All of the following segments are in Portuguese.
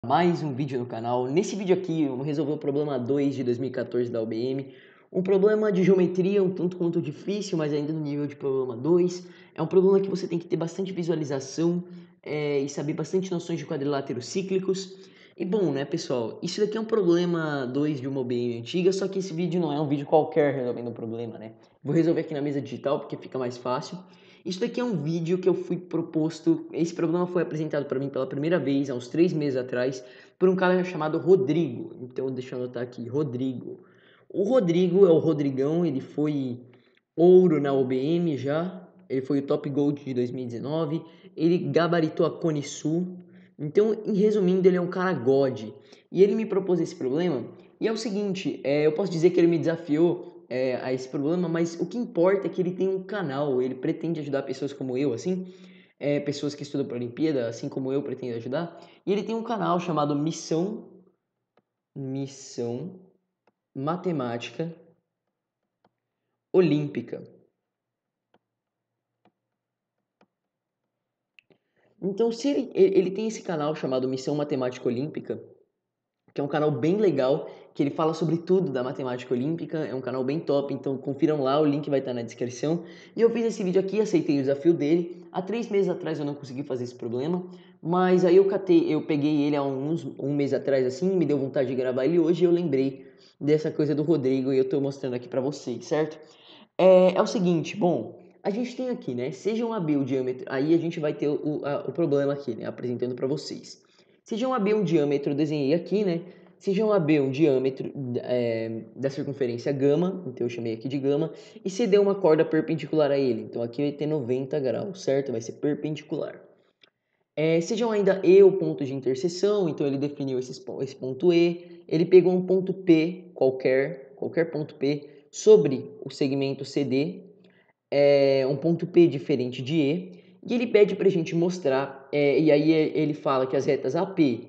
Mais um vídeo no canal. Nesse vídeo aqui eu vou resolver o problema 2 de 2014 da UBM. Um problema de geometria um tanto quanto difícil, mas ainda no nível de problema 2. É um problema que você tem que ter bastante visualização e saber bastante noções de quadriláteros cíclicos. E bom, né, pessoal, isso daqui é um problema 2 de uma UBM antiga, só que esse vídeo não é um vídeo qualquer resolvendo um problema, né? Vou resolver aqui na mesa digital porque fica mais fácil. Isso daqui é um vídeo que eu fui proposto, esse problema foi apresentado para mim pela primeira vez, há uns 3 meses atrás, por um cara chamado Rodrigo. Então deixa eu anotar aqui, Rodrigo. O Rodrigo é o Rodrigão, ele foi ouro na OBM já, ele foi o Top Gold de 2019, ele gabaritou a Cone Sul. Então, em resumindo, ele é um cara God. E ele me propôs esse problema, e é o seguinte, eu posso dizer que ele me desafiou a esse problema, mas o que importa é que ele tem um canal, ele pretende ajudar pessoas como eu, assim, pessoas que estudam para a Olimpíada, assim como eu pretendo ajudar, e ele tem um canal chamado Missão Matemática Olímpica. Então, se ele tem esse canal chamado Missão Matemática Olímpica, que é um canal bem legal, que ele fala sobre tudo da matemática olímpica, é um canal bem top, então confiram lá, o link vai estar na descrição. E eu fiz esse vídeo aqui, aceitei o desafio dele. Há 3 meses atrás eu não consegui fazer esse problema, mas aí eu peguei ele há um mês atrás assim, me deu vontade de gravar ele hoje e eu lembrei dessa coisa do Rodrigo e eu estou mostrando aqui para vocês, certo? É o seguinte, bom, a gente tem aqui, né, seja um AB o diâmetro, aí a gente vai ter o problema aqui, né, apresentando para vocês. Seja um AB um diâmetro, eu desenhei aqui, né, seja um AB um diâmetro da circunferência gama, então eu chamei aqui de gama, e CD uma corda perpendicular a ele, então aqui vai ter 90 graus, certo? Vai ser perpendicular. Sejam ainda E o ponto de interseção, então ele definiu esse ponto E, ele pegou um ponto P, qualquer ponto P, sobre o segmento CD, um ponto P diferente de e ele pede para a gente mostrar, e aí ele fala que as retas AP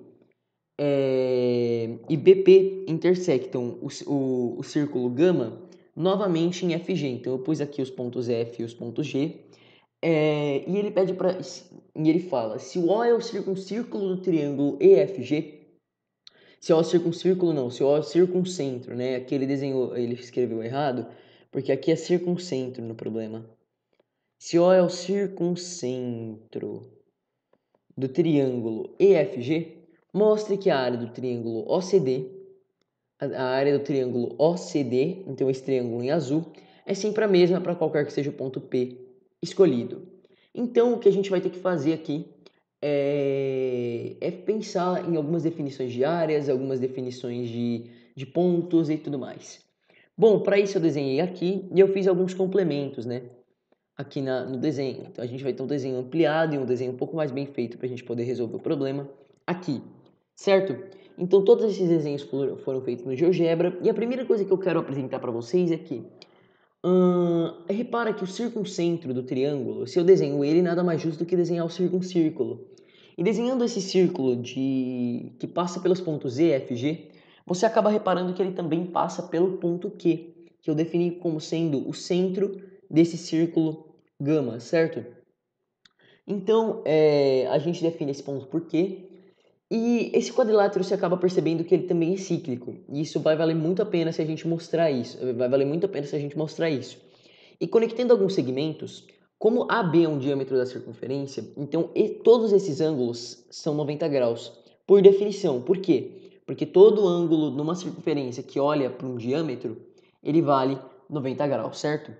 e BP intersectam o círculo gama novamente em FG. Então eu pus aqui os pontos F e os pontos G, e ele pede para. E ele fala: se o O é o circuncírculo do triângulo EFG, se O é o circuncírculo, não, se O é o circuncentro, né? Aqui ele desenhou, ele escreveu errado, porque aqui é circuncentro no problema. Se O é o circuncentro do triângulo EFG, mostre que a área do triângulo OCD, a área do triângulo OCD, então esse triângulo em azul, é sempre a mesma para qualquer que seja o ponto P escolhido. Então, o que a gente vai ter que fazer aqui é pensar em algumas definições de áreas, algumas definições de pontos e tudo mais. Bom, para isso eu desenhei aqui e eu fiz alguns complementos, né? Aqui no desenho. Então, a gente vai ter um desenho ampliado e um desenho um pouco mais bem feito para a gente poder resolver o problema aqui, certo? Então, todos esses desenhos foram feitos no GeoGebra e a primeira coisa que eu quero apresentar para vocês é que repara que o circuncentro do triângulo, se eu desenho ele, nada mais justo do que desenhar o circuncírculo. E desenhando esse círculo que passa pelos pontos E, F, G, você acaba reparando que ele também passa pelo ponto Q, que eu defini como sendo o centro desse círculo gama, certo? Então, a gente define esse ponto por Q, e esse quadrilátero você acaba percebendo que ele também é cíclico. E isso vai valer muito a pena se a gente mostrar isso. Vai valer muito a pena se a gente mostrar isso. E conectando alguns segmentos, como AB é um diâmetro da circunferência, então todos esses ângulos são 90 graus, por definição. Por quê? Porque todo ângulo numa circunferência que olha para um diâmetro, ele vale 90 graus, certo?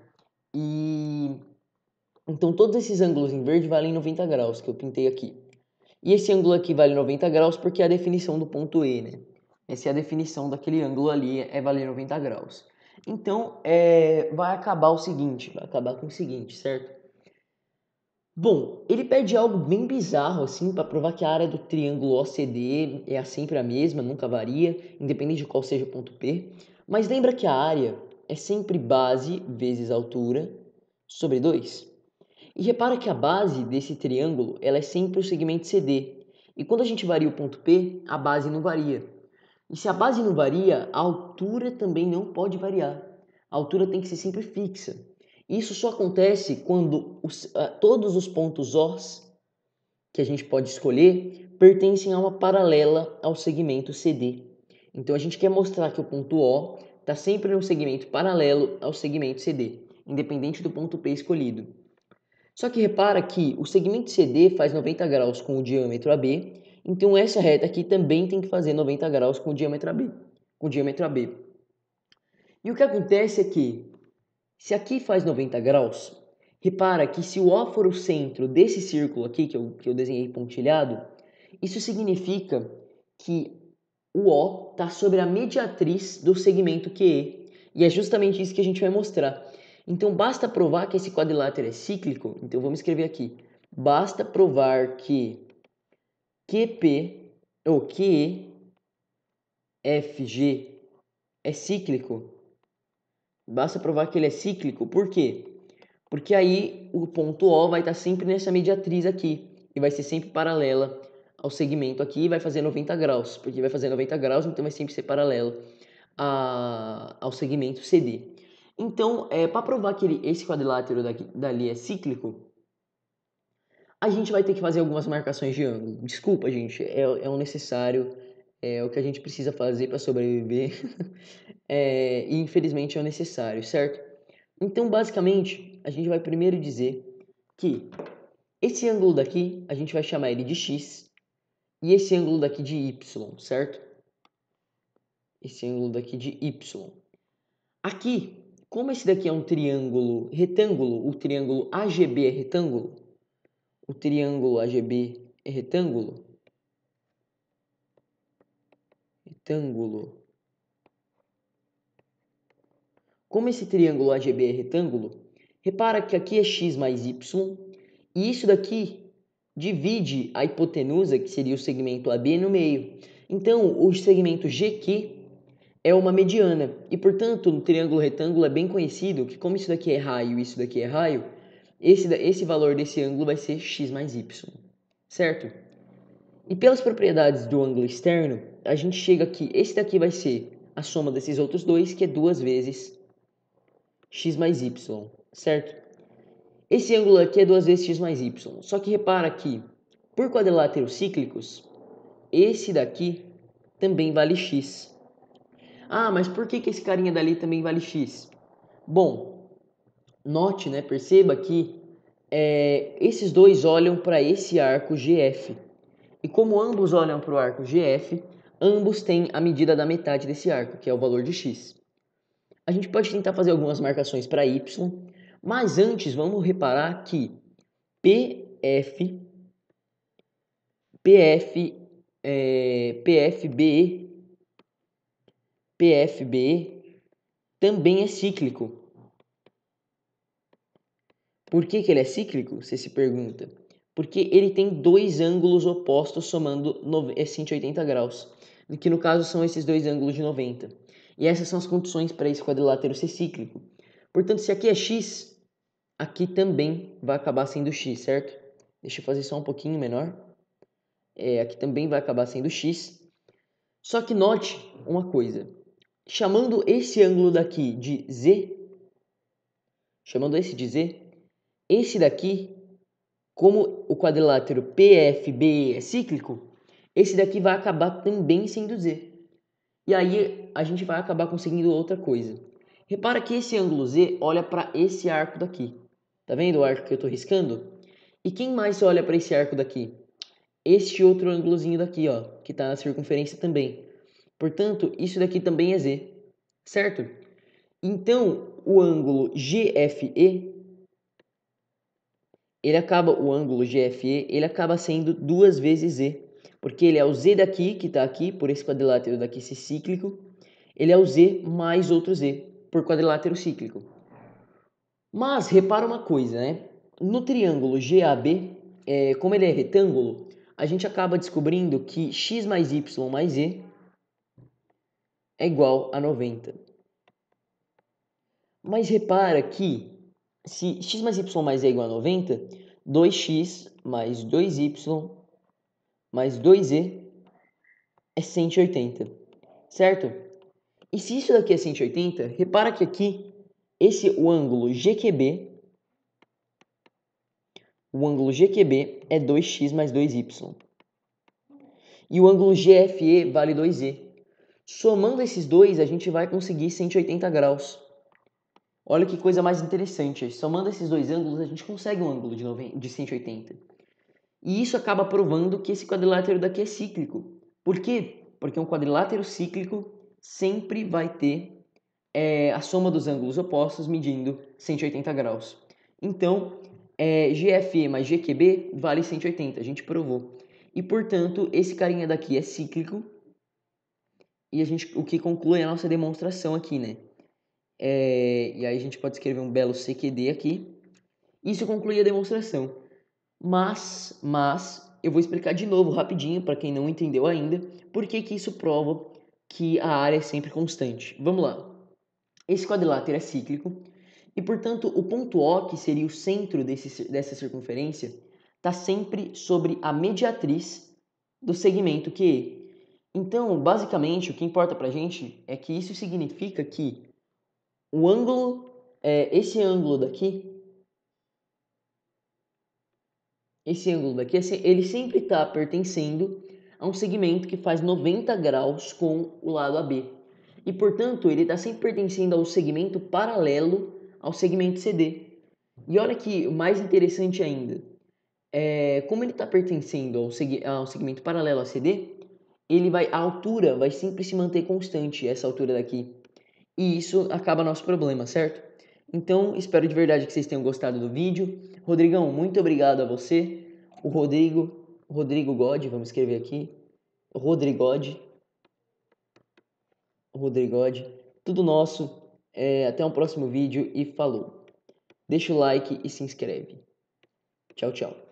E então todos esses ângulos em verde valem 90 graus, que eu pintei aqui. E esse ângulo aqui vale 90 graus porque é a definição do ponto E, né? Essa é a definição daquele ângulo ali, é valer 90 graus. Então, vai acabar com o seguinte, certo? Bom, ele pede algo bem bizarro, assim, para provar que a área do triângulo OCD é sempre a mesma, nunca varia, independente de qual seja o ponto P. Mas lembra que a área é sempre base vezes altura sobre 2? E repara que a base desse triângulo ela é sempre o segmento CD. E quando a gente varia o ponto P, a base não varia. E se a base não varia, a altura também não pode variar. A altura tem que ser sempre fixa. Isso só acontece quando todos os pontos Os que a gente pode escolher pertencem a uma paralela ao segmento CD. Então a gente quer mostrar que o ponto O está sempre no segmento paralelo ao segmento CD, independente do ponto P escolhido. Só que repara que o segmento CD faz 90 graus com o diâmetro AB, então essa reta aqui também tem que fazer 90 graus com o diâmetro AB. E o que acontece é que, se aqui faz 90 graus, repara que se o O for o centro desse círculo aqui, que eu desenhei pontilhado, isso significa que o O está sobre a mediatriz do segmento QE. E é justamente isso que a gente vai mostrar. Então, basta provar que esse quadrilátero é cíclico. Então, vamos escrever aqui. Basta provar que QP, ou QEFG é cíclico. Basta provar que ele é cíclico. Por quê? Porque aí o ponto O vai estar sempre nessa mediatriz aqui. E vai ser sempre paralela ao segmento aqui e vai fazer 90 graus. Porque vai fazer 90 graus, então vai sempre ser paralelo ao segmento CD. Então, para provar que esse quadrilátero dali é cíclico, a gente vai ter que fazer algumas marcações de ângulo. Desculpa, gente, é um necessário, é o que a gente precisa fazer para sobreviver. E infelizmente é o necessário, certo? Então, basicamente, a gente vai primeiro dizer que esse ângulo daqui, a gente vai chamar ele de x, e esse ângulo daqui de y, certo? Esse ângulo daqui de y. Aqui, como esse daqui é um triângulo retângulo, o triângulo AGB é retângulo, o triângulo AGB é retângulo, Como esse triângulo AGB é retângulo, repara que aqui é x mais y, e isso daqui divide a hipotenusa, que seria o segmento AB, no meio. Então, o segmento GQ é uma mediana, e portanto, no triângulo retângulo é bem conhecido que como isso daqui é raio e isso daqui é raio, esse valor desse ângulo vai ser x mais y, certo? E pelas propriedades do ângulo externo, a gente chega aqui, esse daqui vai ser a soma desses outros dois, que é 2 vezes x mais y, certo? Esse ângulo aqui é 2 vezes x mais y, só que repara que, por quadriláteros cíclicos, esse daqui também vale x. Ah, mas por que esse carinha dali também vale x? Bom, note, né, perceba que esses dois olham para esse arco GF. E como ambos olham para o arco GF, ambos têm a medida da metade desse arco, que é o valor de x. A gente pode tentar fazer algumas marcações para y, mas antes vamos reparar que PF, PFB, PFB também é cíclico. Por que ele é cíclico? Você se pergunta. Porque ele tem dois ângulos opostos somando 180 graus, que no caso são esses dois ângulos de 90. E essas são as condições para esse quadrilátero ser cíclico. Portanto, se aqui é x, aqui também vai acabar sendo x, certo? Deixa eu fazer só um pouquinho menor. Aqui também vai acabar sendo x. Só que note uma coisa. Chamando esse ângulo daqui de z, esse daqui, como o quadrilátero PFB é cíclico, esse daqui vai acabar também sendo z. E aí a gente vai acabar conseguindo outra coisa. Repara que esse ângulo z olha para esse arco daqui. Tá vendo o arco que eu estou riscando? E quem mais olha para esse arco daqui? Este outro ângulozinho daqui, ó, que está na circunferência também. Portanto, isso daqui também é z, certo? Então, o ângulo GFE, o ângulo GFE, ele acaba sendo 2 vezes z, porque ele é o z daqui, que está aqui, por esse quadrilátero daqui ser cíclico, ele é o z mais outro z, por quadrilátero cíclico. Mas, repara uma coisa, né? No triângulo GAB, como ele é retângulo, a gente acaba descobrindo que x mais y mais z é igual a 90. Mas repara que se x mais y mais z é igual a 90, 2x mais 2y mais 2z é 180, certo? E se isso daqui é 180, repara que aqui, o ângulo GQB é 2x mais 2y. e o ângulo GFE vale 2E. Somando esses dois, a gente vai conseguir 180 graus. Olha que coisa mais interessante. Somando esses dois ângulos, a gente consegue um ângulo de 180. E isso acaba provando que esse quadrilátero daqui é cíclico. Por quê? Porque um quadrilátero cíclico sempre vai ter a soma dos ângulos opostos medindo 180 graus. Então, GFE mais GQB vale 180, a gente provou. E, portanto, esse carinha daqui é cíclico. E o que conclui a nossa demonstração aqui, né? E aí a gente pode escrever um belo CQD aqui. Isso conclui a demonstração. Mas eu vou explicar de novo rapidinho para quem não entendeu ainda, por que isso prova que a área é sempre constante. Vamos lá. Esse quadrilátero é cíclico e, portanto, o ponto O, que seria o centro dessa circunferência, está sempre sobre a mediatriz do segmento QE. Então, basicamente, o que importa para a gente é que isso significa que o ângulo, esse ângulo daqui, ele sempre está pertencendo a um segmento que faz 90 graus com o lado AB. E, portanto, ele está sempre pertencendo ao segmento paralelo ao segmento CD. E olha que mais interessante ainda, como ele está pertencendo ao segmento paralelo ao CD, a altura vai sempre se manter constante, essa altura daqui. E isso acaba nosso problema, certo? Então, espero de verdade que vocês tenham gostado do vídeo. Rodrigão, muito obrigado a você. O Rodrigo God, vamos escrever aqui. Rodrigode. Tudo nosso. Até um próximo vídeo e falou. Deixa o like e se inscreve. Tchau, tchau.